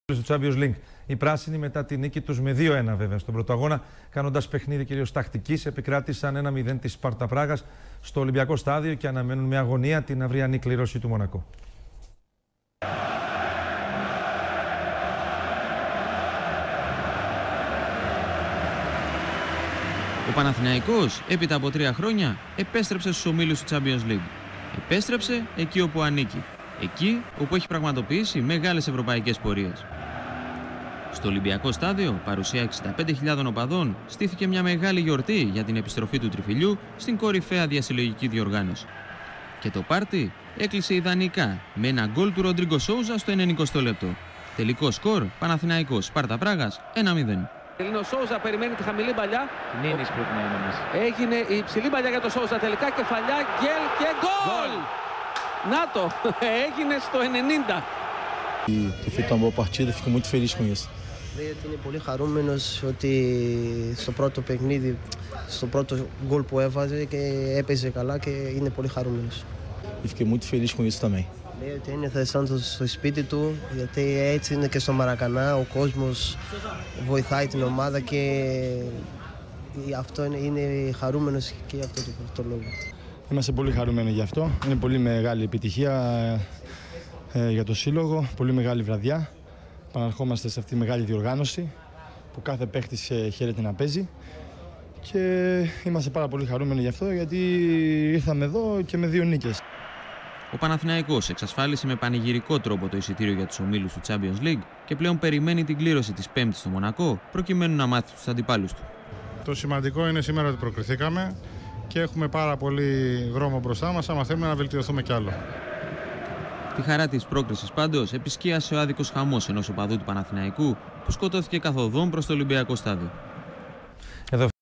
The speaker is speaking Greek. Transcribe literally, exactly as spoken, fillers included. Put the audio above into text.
Στο Champions League. Οι πράσινοι μετά τη νίκη τους με δύο ένα βέβαια στον πρώτο αγώνα, κάνοντας παιχνίδι κυρίως τακτικής, επικράτησαν ένα μηδέν της Σπάρτα Πράγας στο Ολυμπιακό Στάδιο και αναμένουν με αγωνία την αυριανή κλήρωση του Μονακό. Ο Παναθηναϊκός, έπειτα από τρία χρόνια, επέστρεψε στους ομίλους του Champions League. Επέστρεψε εκεί όπου ανήκει. Εκεί όπου έχει πραγματοποιήσει μεγάλες ευρωπαϊκές πορείες. Στο Ολυμπιακό Στάδιο, παρουσία εξήντα πέντε χιλιάδων οπαδών, στήθηκε μια μεγάλη γιορτή για την επιστροφή του Τριφυλιού στην κορυφαία διασυλλογική διοργάνωση. Και το πάρτι έκλεισε ιδανικά με ένα γκολ του Ροντρίγκο Σόουζα στο ενενηκοστό λεπτό. Τελικό σκορ, Παναθηναϊκός Σπάρτα Πράγας ένα μηδέν. Ο Σόουζα περιμένει τη χαμηλή παλιά. Νίνης πρέπει να είναι μέσα. Έγινε η υψηλή παλιά για τον Σόουζα τελικά, κεφαλιά, γκέλ και γκολ! Να το, έγινε στο ενενήντα. Ter feito uma boa partida, fico muito feliz com isso. Γιατί είναι πολύ χαρούμενος ότι στο πρώτο παιχνίδι, στο πρώτο γκολ που έβαζε και έπαιζε καλά και είναι πολύ χαρούμενος. E fiquei muito feliz com isso também. Λέει ότι είναι σαν στο σπίτι του, γιατί έτσι είναι και στο Μαρακανά, ο κόσμος βοηθάει την ομάδα και αυτό είναι, είναι χαρούμενος και για αυτό το, το λόγο. Είμαστε πολύ χαρούμενοι γι' αυτό. Είναι πολύ μεγάλη επιτυχία ε, για το σύλλογο, πολύ μεγάλη βραδιά. Παναρχόμαστε σε αυτή τη μεγάλη διοργάνωση που κάθε παίχτης χαίρεται να παίζει και είμαστε πάρα πολύ χαρούμενοι γι' αυτό, γιατί ήρθαμε εδώ και με δύο νίκες. Ο Παναθηναϊκός εξασφάλισε με πανηγυρικό τρόπο το εισιτήριο για τους ομίλους του Champions League και πλέον περιμένει την κλήρωση της Πέμπτης στο Μονακό προκειμένου να μάθει τους αντιπάλους του. Το σημαντικό είναι σήμερα ότι προκριθήκαμε και έχουμε πάρα πολύ δρόμο μπροστά μας, άμα θέλουμε να βελτιωθούμε κι άλλο. Τη χαρά της πρόκρισης πάντως επισκίασε ο άδικος χαμός ενός οπαδού του Παναθηναϊκού που σκοτώθηκε καθοδόν προς το Ολυμπιακό Στάδιο. Εδώ